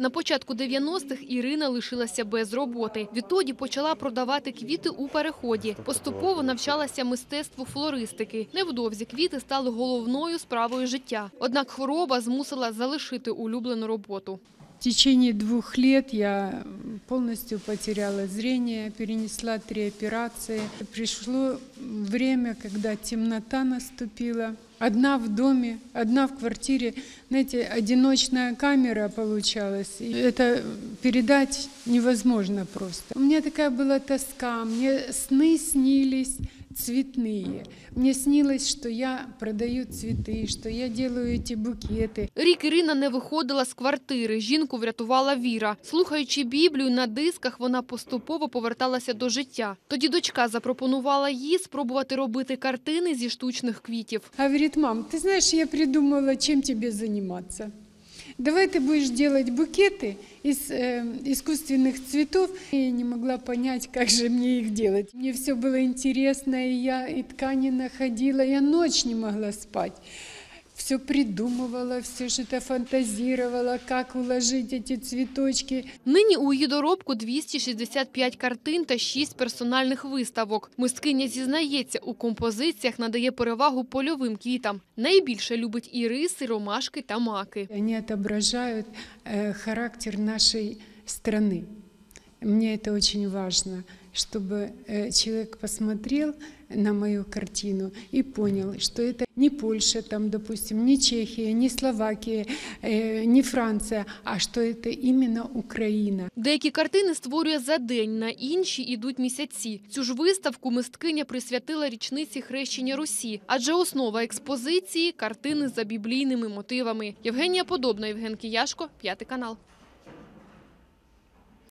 На початку 90-х Ірина лишилася без роботи. Відтоді почала продавати квіти у переході. Поступово навчалася мистецтву флористики. Невдовзі квіти стали головною справою життя. Однак хвороба змусила залишити улюблену роботу. В течение 2 лет я полностью потеряла зрение, перенесла 3 операции. Пришло время, когда темнота наступила. Одна в доме, одна в квартире. Знаете, одиночная камера получалась. И это передать невозможно просто. У меня такая была тоска, мне сны снились цветные. Мне снилось, что я продаю цветы, что я делаю эти букеты. Рік Ірина не виходила з квартири. Жінку врятувала віра. Слухаючи Біблію на дисках, вона поступово поверталася до життя. Тоді дочка запропонувала їй спробувати робити картини зі штучних квітів. Говорит: мам, ты знаешь, я придумала, чем тебе заниматься. Давай ты будешь делать букеты из искусственных цветов. Я не могла понять, как же мне их делать. Мне все было интересно, и я и ткани находила, я ночь не могла спать. Все придумывала, все что-то фантазировала, как уложить эти цветочки. Нині у її доробку 265 картин та 6 персональних виставок. Мисткиня зізнається, у композиціях надає перевагу польовим квітам. Найбільше любить іриси, ромашки та маки. Они отображают характер нашей страны. Мне это очень важно, чтобы человек посмотрел на мою картину и понял, что это не Польша, там, допустим, не Чехия, не Словакия, не Франция, а что это именно Украина. Деякі картини створює за день, на інші йдуть місяці. Цю ж виставку мисткиня присвятила річниці хрещення Русі, адже основа експозиції – картини за біблійними мотивами. Євгенія Подобна, Євген Кияшко, 5 канал.